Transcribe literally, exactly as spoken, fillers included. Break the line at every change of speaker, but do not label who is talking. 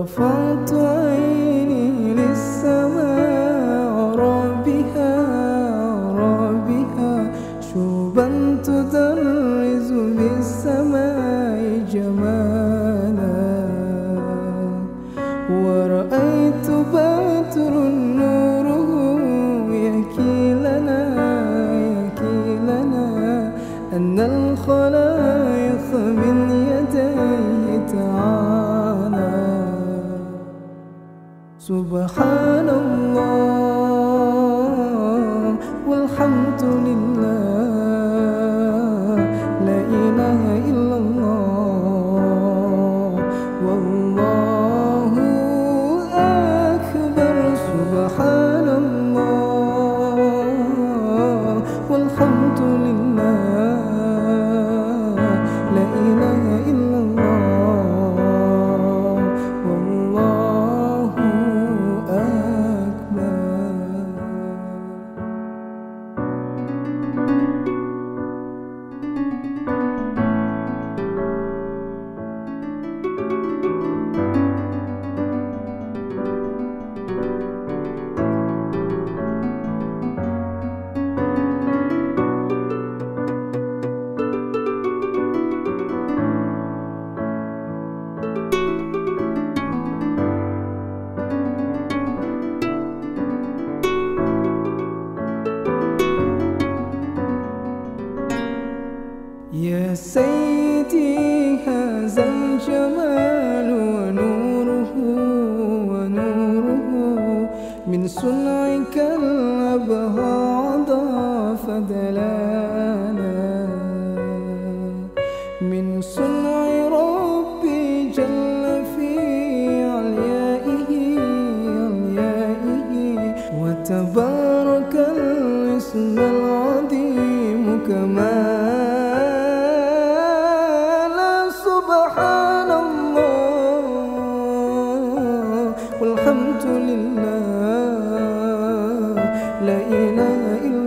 رفعت عيني للسماء ربها ربها شوبا تدرز بالسماء جمالا ورأيت بدر نوره يحكي لنا يحكي لنا أن الخلائق من يديه تعالى. سبحان الله والحمد لله لا إله إلا الله والله أكبر. سبحان الله والحمد لله لا إله إلا الله والله أكبر. يا سيدي هذا الجمال ونوره ونوره من صنعك الأبهى ضاف دلالا من صنع ربي جل في عليائه عليائه وتبارك الاسم العظيم كمالا. سبحان الله والحمد لله لا إله إلا